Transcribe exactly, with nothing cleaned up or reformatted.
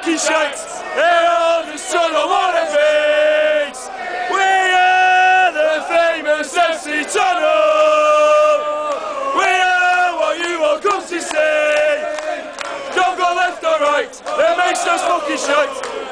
fucking shite. Here on the sun of what it thinks. We are the famous M C Tunnel. We are what you all come to see. Don't go left or right, it makes us fucking shite.